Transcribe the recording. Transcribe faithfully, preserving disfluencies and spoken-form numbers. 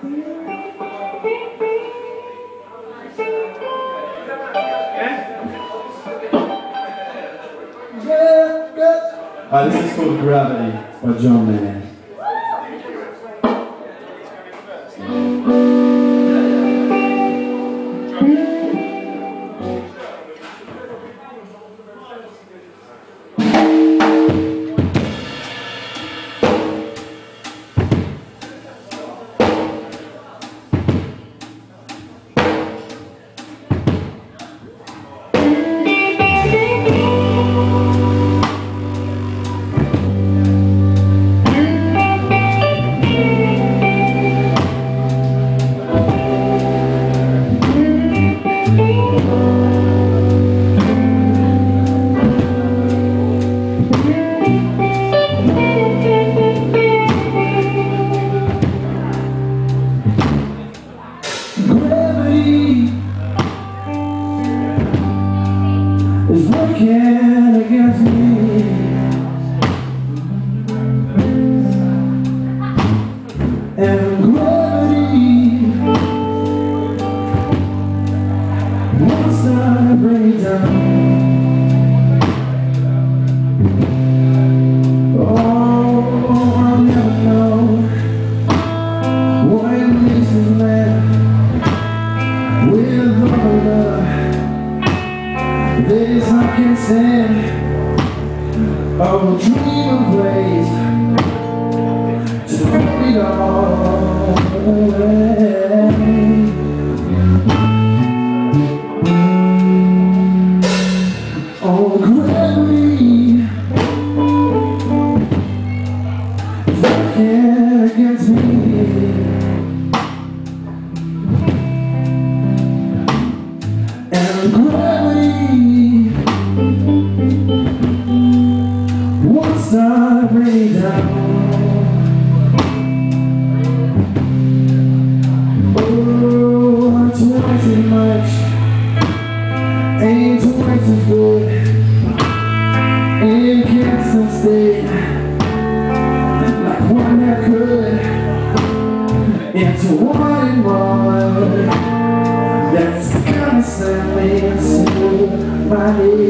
Uh, this is called Gravity by John Mayer. Is working against me, and gravity wants to bring me down. Oh, I'll never know what this is meant with all the days I can stand. I will dream of ways to put it all away. Oh, gravity is working against me, and gravity wants to bring me down. Oh, twice as much ain't twice as good. It can't stay like one that could. It's one and one that's gonna send me to my knees.